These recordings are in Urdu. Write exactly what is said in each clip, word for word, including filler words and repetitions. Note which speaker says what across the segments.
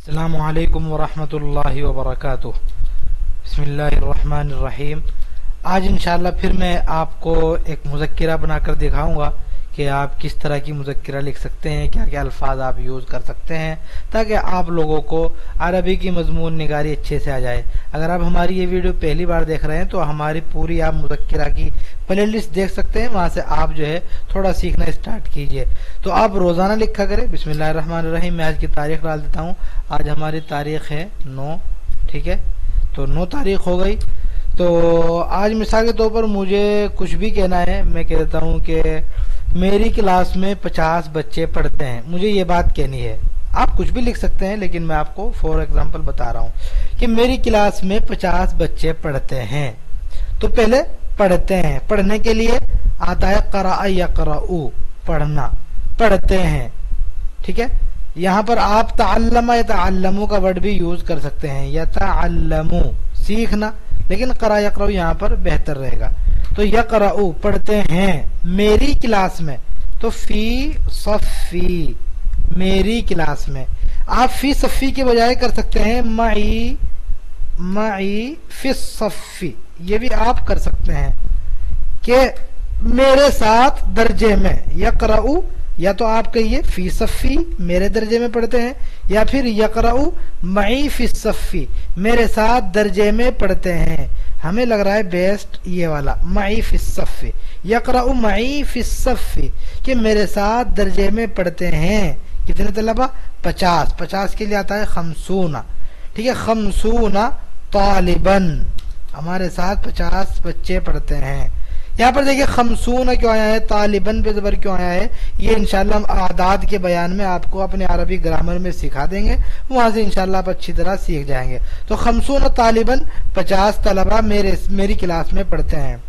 Speaker 1: السلام علیکم ورحمۃ اللہ وبرکاتہ۔ بسم اللہ الرحمن الرحیم۔ آج انشاءاللہ پھر میں آپ کو ایک مذکرہ بنا کر دکھاؤں گا کہ آپ کس طرح کی مذکرہ لکھ سکتے ہیں، کیا کیا الفاظ آپ یوز کر سکتے ہیں تاکہ آپ لوگوں کو عربی کی مضمون نگاری اچھے سے آ جائے۔ اگر آپ ہماری یہ ویڈیو پہلی بار دیکھ رہے ہیں تو ہماری پوری آپ مذکرہ کی پلے لسٹ دیکھ سکتے ہیں، وہاں سے آپ جو ہے تھوڑا سیکھنا اسٹارٹ کیجئے۔ تو آپ روزانہ لکھا کریں۔ بسم اللہ الرحمن الرحیم۔ میں آج کی تاریخ ڈال دیتا ہوں۔ آج ہماری تاریخ ہے نو، ٹھیک ہے، تو نو تاریخ ہو گئی۔ تو آج مثال کے طور پر مجھے کچھ بھی کہنا ہے، میں کہہ دیتا ہوں کہ میری کلاس میں پچاس بچے پڑھتے ہیں، مجھے یہ بات کہنی ہے۔ آپ کچھ بھی لکھ سکتے ہیں لیکن میں آپ کو فور ایگزامپل بتا رہا ہوں کہ میری کلاس میں پچاس بچے پڑھتے ہیں۔ تو پہلے پڑھتے ہیں، پڑھنے کے لیے آتا ہے قرأ یقرأ، پڑھنا، پڑھتے ہیں، ٹھیک ہے۔ یہاں پر آپ تعلم یتعلم کا ورڈ بھی یوز کر سکتے ہیں، یتعلم سیکھنا، لیکن قرأ یقرأ یہاں پر بہتر رہے گا۔ تو یقرأ پڑھتے ہیں میری کلاس میں، تو فی صفی میری کلاس میں۔ آپ فی صفی کے بجائے کر سکتے ہیں معی معی فی الصفی، یہ بھی آپ کر سکتے ہیں کہ میرے ساتھ درجے میں۔ یقرأ یا تو آپ کہیے فی صفی میرے درجے میں پڑھتے ہیں، یا پھر یقرأ معی فی الصفی میرے ساتھ درجے میں پڑھتے ہیں۔ ہمیں لگ رہا ہے بیسٹ یہ والا معی فی الصفی، یقرأ معی فی الصفی کہ میرے ساتھ درجے میں پڑھتے ہیں۔ کتنے طلبہ؟ پچاس۔ پچاس کے لیے آتا ہے خمسون، ٹھیک ہے، خمسون طالباً، ہمارے ساتھ پچاس بچے پڑھتے ہیں۔ یہاں پر دیکھیے خمسون کیوں آیا ہے، طالباً پہ زبر کیوں آیا ہے، یہ انشاءاللہ ہم اعداد کے بیان میں آپ کو اپنے عربی گرامر میں سکھا دیں گے، وہاں سے انشاءاللہ آپ اچھی طرح سیکھ جائیں گے۔ تو خمسون طالباً، پچاس طلبہ میرے میری کلاس میں پڑھتے ہیں۔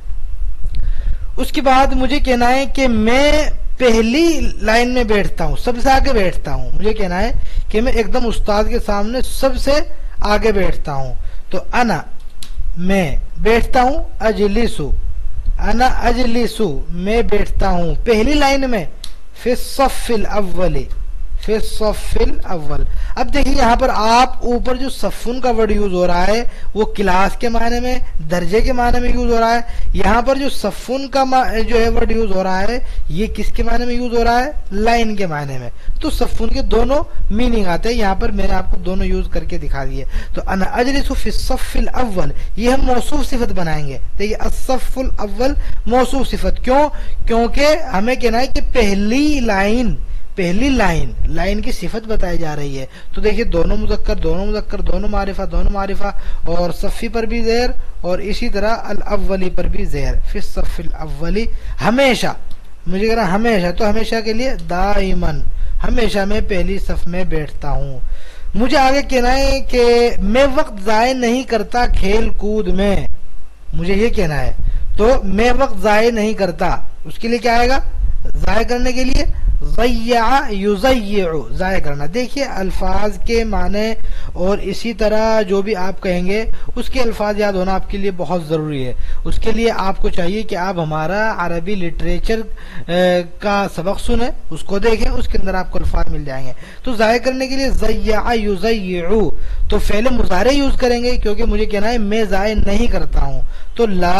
Speaker 1: اس کے بعد مجھے کہنا ہے کہ میں پہلی لائن میں بیٹھتا ہوں، سب سے آگے بیٹھتا ہوں۔ مجھے کہنا ہے کہ میں ایک دم استاد کے سامنے سب سے آگے بیٹھتا ہوں۔ تو انا میں بیٹھتا ہوں، اجلسو انا اجلسو میں بیٹھتا ہوں پہلی لائن میں، فی الصف الاول فی الصف الاول۔ اب دیکھیے یہاں پر آپ اوپر جو صفن کا ورڈ یوز ہو رہا ہے وہ کلاس کے معنی میں، درجے کے معنی میں یوز ہو رہا ہے۔ یہاں پر جو صفن کا جو ہے ورڈ یوز ہو رہا ہے یہ کس کے معنی میں یوز ہو رہا ہے؟ لائن کے معنی میں۔ تو صفن کے دونوں میننگ آتے ہیں، یہاں پر میں نے آپ کو دونوں یوز کر کے دکھا دیے۔ تو انا اجلس فی الصف الاول یہ ہم موصوف صفت بنائیں گے۔ دیکھیے الصف الاول موصوف صفت، کیوں؟ کیونکہ ہمیں کہنا ہے کہ پہلی لائن پہلی لائن لائن کی صفت بتائی جا رہی ہے۔ تو دیکھیے دونوں مذکر دونوں مذکر دونوں معرفہ دونوں معرفہ، اور صفی پر بھی زیر اور اسی طرح الاولی پر بھی زیر، فی الصف الاولی ہمیشہ، مجھے کہنا ہمیشہ، تو ہمیشہ کے لیے دائماً، ہمیشہ میں پہلی صف میں بیٹھتا ہوں۔ مجھے آگے کہنا ہے کہ میں وقت ضائع نہیں کرتا کھیل کود میں، مجھے یہ کہنا ہے، تو میں وقت ضائع نہیں کرتا، اس کے لیے کیا آئے گا؟ ضائع کرنے کے لیے ضیع یضیع، ضائع کرنا۔ دیکھیے الفاظ کے معنی اور اسی طرح جو بھی آپ کہیں گے اس کے الفاظ یاد ہونا آپ کے لیے بہت ضروری ہے۔ اس کے لیے آپ کو چاہیے کہ آپ ہمارا عربی لٹریچر کا سبق سنیں، اس کو دیکھیں، اس کے اندر آپ کو الفاظ مل جائیں گے۔ تو ضائع کرنے کے لیے ضیع یضیع، تو فعل مضارع یوز کریں گے کیونکہ مجھے کہنا ہے میں ضائع نہیں کرتا ہوں، تو لا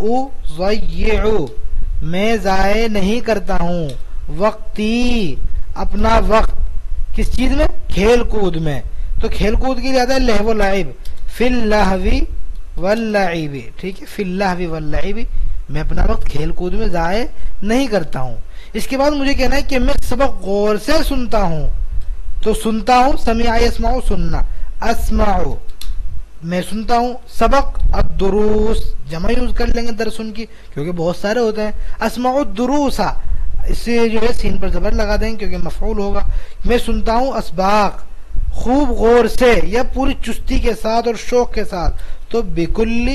Speaker 1: اضیع میں ضائع نہیں کرتا ہوں وقتی اپنا وقت، کس چیز میں؟ کھیل کود میں۔ تو کھیل کود کی زیادہ لہو و لعب، فی اللہو واللعب، ٹھیک ہے، فی اللہو واللعب میں اپنا وقت کھیل کود میں ضائع نہیں کرتا ہوں۔ اس کے بعد مجھے کہنا ہے کہ میں سبق غور سے سنتا ہوں، تو سنتا ہوں سمع یسمع سننا، اسمع میں سنتا ہوں، سبق الدروس جمع یوز کر لیں گے درسن کی کیونکہ بہت سارے ہوتے ہیں، اسمع الدروس اس سے جو ہے سین پر زبر لگا دیں کیونکہ مفعول ہوگا۔ میں سنتا ہوں اسباق خوب غور سے یا پوری چستی کے ساتھ اور شوق کے ساتھ، تو بکل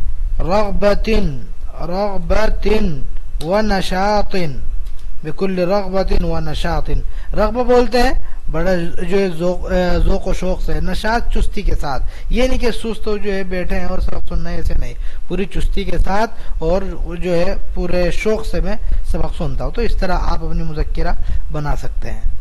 Speaker 1: رغبت رغبت و نشاط، بکل رغبت و نشاط، رغبہ بولتے ہیں بڑا جو ہے ذوق و شوق سے، نشاط چستی کے ساتھ، یہ نہیں کہ سست جو ہے بیٹھے ہیں اور سبق سننا ہے، ایسے نہیں، پوری چستی کے ساتھ اور جو ہے پورے شوق سے میں سبق سنتا ہوں۔ تو اس طرح آپ اپنی مذکرہ بنا سکتے ہیں۔